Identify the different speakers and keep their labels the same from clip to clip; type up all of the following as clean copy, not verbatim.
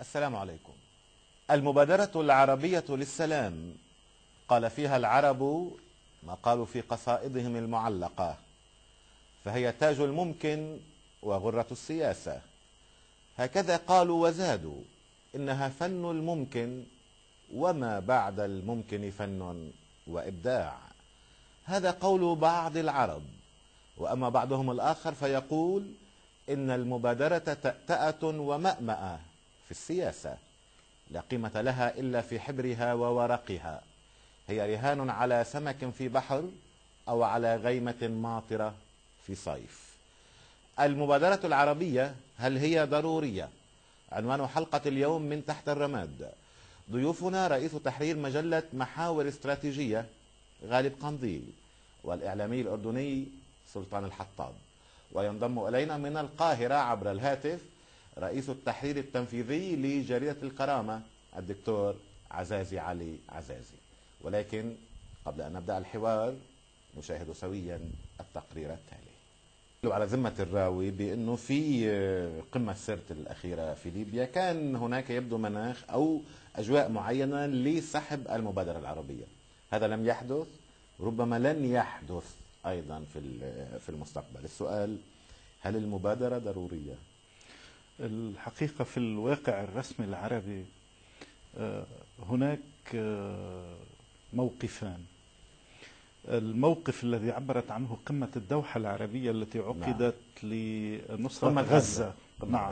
Speaker 1: السلام عليكم. المبادرة العربية للسلام قال فيها العرب ما قالوا في قصائدهم المعلقة، فهي تاج الممكن وغرة السياسة. هكذا قالوا وزادوا: إنها فن الممكن، وما بعد الممكن فن وإبداع. هذا قول بعض العرب، وأما بعضهم الآخر فيقول إن المبادرة تأتأة ومأمأة في السياسة، لا قيمة لها إلا في حبرها وورقها، هي رهان على سمك في بحر أو على غيمة ماطرة في صيف. المبادرة العربية هل هي ضرورية؟ عنوان حلقة اليوم من تحت الرماد. ضيوفنا رئيس تحرير مجلة محاور استراتيجية غالب قنديل، والإعلامي الأردني سلطان الحطاب. وينضم إلينا من القاهرة عبر الهاتف رئيس التحرير التنفيذي لجريدة الكرامة الدكتور عزازي علي عزازي. ولكن قبل أن نبدأ الحوار نشاهد سويا التقرير التالي. على ذمة الراوي بأنه في قمة سرت الأخيرة في ليبيا كان هناك يبدو مناخ أو أجواء معينة لسحب المبادرة العربية. هذا لم يحدث، ربما لن يحدث أيضا في المستقبل. السؤال: هل المبادرة ضرورية؟
Speaker 2: الحقيقة في الواقع الرسمي العربي هناك موقفان. الموقف الذي عبرت عنه قمة الدوحة العربية التي عقدت لنصرة غزة، نعم،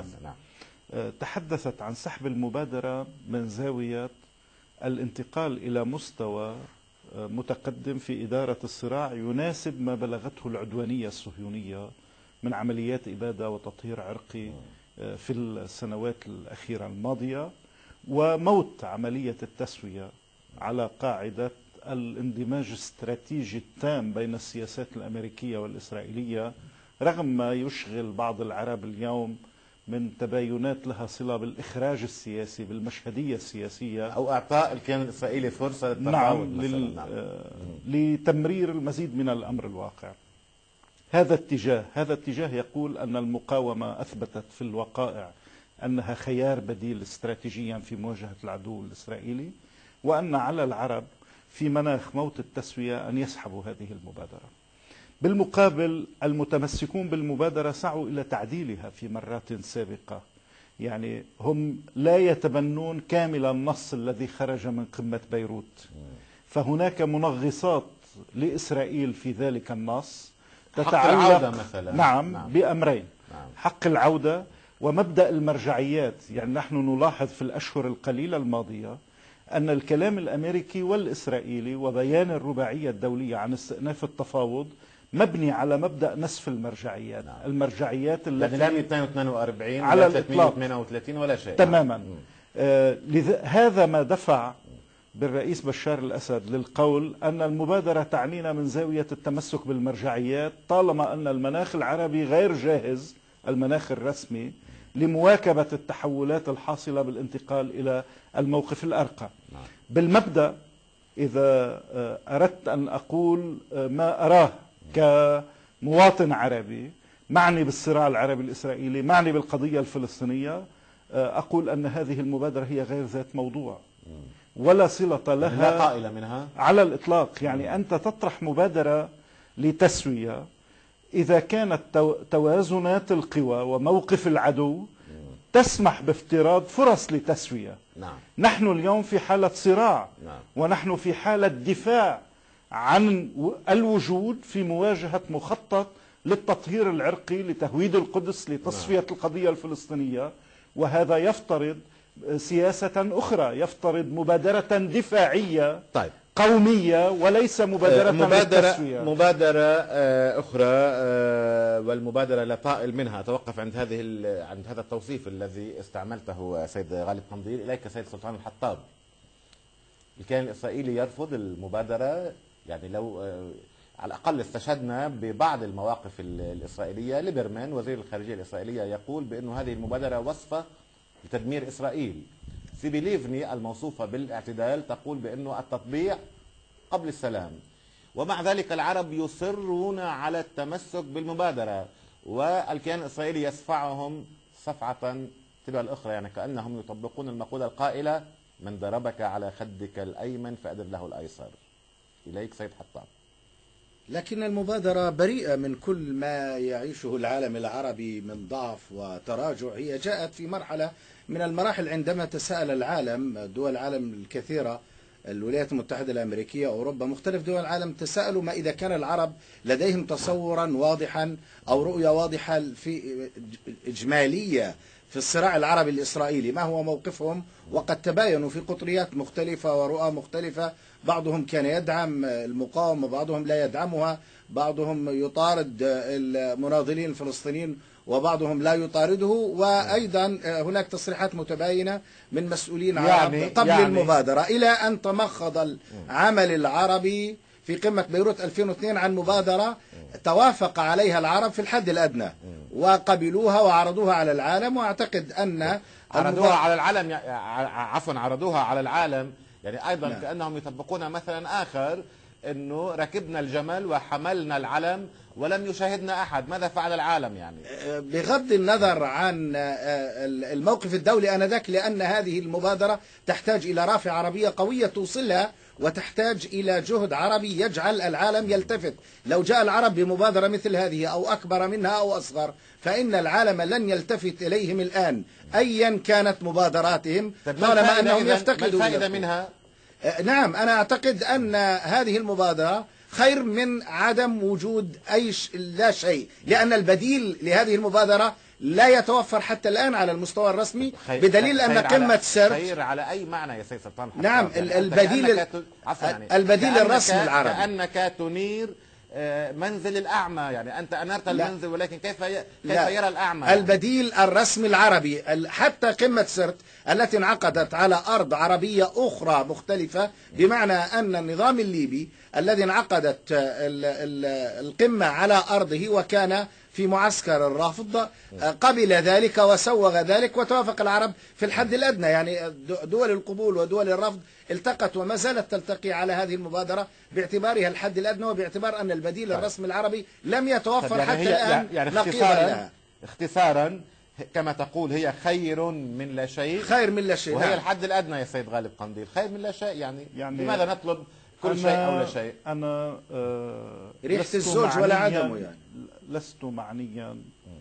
Speaker 2: تحدثت عن سحب المبادرة من زاوية الانتقال إلى مستوى متقدم في إدارة الصراع يناسب ما بلغته العدوانية الصهيونية من عمليات إبادة وتطهير عرقي في السنوات الأخيرة الماضية، وموت عملية التسوية على قاعدة الاندماج الاستراتيجي التام بين السياسات الأمريكية والإسرائيلية، رغم ما يشغل بعض العرب اليوم من تباينات لها صلة بالإخراج السياسي، بالمشهدية السياسية،
Speaker 1: أو إعطاء الكيان الإسرائيلي فرصة
Speaker 2: للتفاوض، لتمرير المزيد من الأمر الواقع. هذا اتجاه يقول أن المقاومة أثبتت في الوقائع أنها خيار بديل استراتيجيا في مواجهة العدو الإسرائيلي، وأن على العرب في مناخ موت التسوية أن يسحبوا هذه المبادرة. بالمقابل المتمسكون بالمبادرة سعوا إلى تعديلها في مرات سابقة، يعني هم لا يتبنون كامل النص الذي خرج من قمة بيروت، فهناك منغصات لإسرائيل في ذلك النص
Speaker 1: تتعلق حق العودة مثلا.
Speaker 2: نعم، بأمرين: حق العودة ومبدأ المرجعيات. يعني نحن نلاحظ في الأشهر القليلة الماضية أن الكلام الأمريكي والإسرائيلي وبيان الرباعية الدولية عن استئناف التفاوض مبني على مبدأ نسف المرجعيات. المرجعيات التي
Speaker 1: لا 242
Speaker 2: على
Speaker 1: ولا 338 ولا شيء
Speaker 2: تماما. هذا ما دفع بالرئيس بشار الأسد للقول أن المبادرة تعنينا من زاوية التمسك بالمرجعيات، طالما أن المناخ العربي غير جاهز، المناخ الرسمي، لمواكبة التحولات الحاصلة بالانتقال إلى الموقف الأرقى. بالمبدأ إذا أردت أن أقول ما أراه كمواطن عربي معني بالصراع العربي الإسرائيلي، معني بالقضية الفلسطينية، أقول أن هذه المبادرة هي غير ذات موضوع ولا صلة لها،
Speaker 1: لا قائل منها
Speaker 2: على الإطلاق. يعني أنت تطرح مبادرة لتسوية إذا كانت توازنات القوى وموقف العدو تسمح بافتراض فرص لتسوية. نحن اليوم في حالة صراع، ونحن في حالة دفاع عن الوجود في مواجهة مخطط للتطهير العرقي، لتهويد القدس، لتصفية القضية الفلسطينية، وهذا يفترض سياسة أخرى، يفترض مبادرة دفاعية قومية وليس مبادرة للتسوية.
Speaker 1: مبادرة أخرى، والمبادرة لا طائل منها. أتوقف عند هذا التوصيف الذي استعملته سيد غالب قنديل. إليك سيد سلطان الحطاب. الكيان الإسرائيلي يرفض المبادرة، يعني لو على الأقل استشهدنا ببعض المواقف الإسرائيلية. ليبرمان وزير الخارجية الإسرائيلية يقول بأن هذه المبادرة وصفة لتدمير إسرائيل. سيبي ليفني الموصوفة بالاعتدال تقول بأنه التطبيع قبل السلام. ومع ذلك العرب يصرون على التمسك بالمبادرة، والكيان الإسرائيلي يصفعهم صفعة التبع الأخرى، يعني كأنهم يطبقون المقولة القائلة: من ضربك على خدك الأيمن فأدر له الأيسر. إليك سيد حطاب.
Speaker 3: لكن المبادرة بريئة من كل ما يعيشه العالم العربي من ضعف وتراجع. هي جاءت في مرحلة من المراحل عندما تساءل العالم، دول العالم الكثيرة، الولايات المتحدة الأمريكية، أوروبا، مختلف دول العالم، تساءلوا ما إذا كان العرب لديهم تصورا واضحا أو رؤية واضحة في إجمالية في الصراع العربي الإسرائيلي، ما هو موقفهم؟ وقد تباينوا في قطريات مختلفة ورؤى مختلفة. بعضهم كان يدعم المقاومة، بعضهم لا يدعمها، بعضهم يطارد المناضلين الفلسطينيين وبعضهم لا يطارده. وأيضا هناك تصريحات متباينة من مسؤولين عرب قبل المبادرة، إلى أن تمخض العمل العربي في قمة بيروت 2002 عن مبادرة توافق عليها العرب في الحد الأدنى وقبلوها وعرضوها على العالم. وأعتقد أن
Speaker 1: عرضوها على العالم، عرضوها على العالم، يعني أيضا
Speaker 3: نعم.
Speaker 1: كأنهم يطبقون مثلا آخر، أنه ركبنا الجمل وحملنا العلم ولم يشاهدنا أحد. ماذا فعل العالم يعني؟
Speaker 3: بغض النظر عن الموقف الدولي آنذاك، لأن هذه المبادرة تحتاج إلى رافعة عربية قوية توصلها، وتحتاج إلى جهد عربي يجعل العالم يلتفت. لو جاء العرب بمبادرة مثل هذه أو أكبر منها أو أصغر، فإن العالم لن يلتفت إليهم الآن أيا كانت مبادراتهم، طالما أنهم يفتقدوا.
Speaker 1: ما الفائدة منها؟
Speaker 3: نعم، أنا أعتقد أن هذه المبادرة خير من عدم وجود لا شيء، لأن البديل لهذه المبادرة لا يتوفر حتى الآن على المستوى الرسمي، بدليل أن قمة سرت.
Speaker 1: خير على أي معنى يا سيد سلطان؟
Speaker 3: نعم، يعني البديل الرسمي العربي.
Speaker 1: كأنك تنير منزل الأعمى، يعني أنت أنرت المنزل، ولكن كيف يرى الأعمى؟
Speaker 3: البديل الرسمي العربي. حتى قمة سرت التي انعقدت على أرض عربية أخرى مختلفة، بمعنى أن النظام الليبي الذي انعقدت القمة على أرضه وكان في معسكر الرافض قبل ذلك وسوغ ذلك، وتوافق العرب في الحد الأدنى. يعني دول القبول ودول الرفض التقت وما زالت تلتقي على هذه المبادرة باعتبارها الحد الأدنى، وباعتبار أن البديل الرسمي العربي لم يتوفر
Speaker 1: يعني
Speaker 3: حتى الآن.
Speaker 1: يعني اختصارا كما تقول، هي خير من لا شيء.
Speaker 3: خير من لا شيء،
Speaker 1: وهي
Speaker 3: نعم.
Speaker 1: الحد الأدنى يا سيد غالب قنديل، خير من لا شيء. يعني لماذا نطلب كل شيء أو لا شيء؟
Speaker 2: أنا
Speaker 3: ريحة الزوج ولا عدمه، يعني
Speaker 2: لست معنيا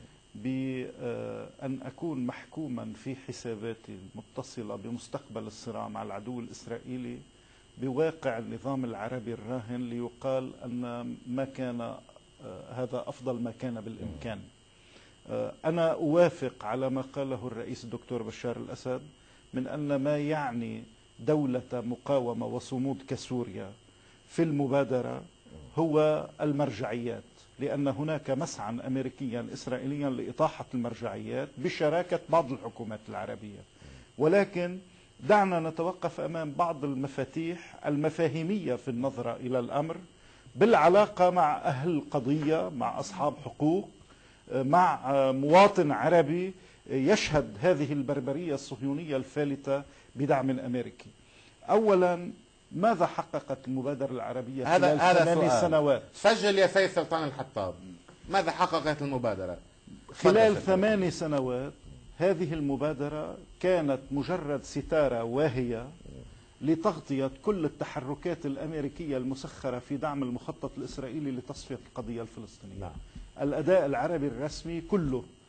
Speaker 2: بأن أكون محكوما في حساباتي المتصلة بمستقبل الصراع مع العدو الإسرائيلي بواقع النظام العربي الراهن ليقال أن ما كان هذا أفضل ما كان بالإمكان. أنا أوافق على ما قاله الرئيس الدكتور بشار الأسد من أن ما يعني دولة مقاومة وصمود كسوريا في المبادرة هو المرجعيات، لأن هناك مسعى أمريكيا إسرائيليا لإطاحة المرجعيات بشراكة بعض الحكومات العربية. ولكن دعنا نتوقف أمام بعض المفاتيح المفاهيمية في النظرة إلى الأمر بالعلاقة مع أهل القضية، مع أصحاب حقوق، مع مواطن عربي يشهد هذه البربرية الصهيونية الفالتة بدعم أمريكي. أولا، ماذا حققت المبادرة العربية خلال 8 سنوات؟
Speaker 1: سجل يا سيد سلطان الحطاب، ماذا حققت المبادرة
Speaker 2: خلال 8 سنوات؟ هذه المبادرة كانت مجرد ستارة واهية لتغطية كل التحركات الأمريكية المسخرة في دعم المخطط الإسرائيلي لتصفية القضية الفلسطينية.
Speaker 1: نعم.
Speaker 2: الأداء العربي الرسمي كله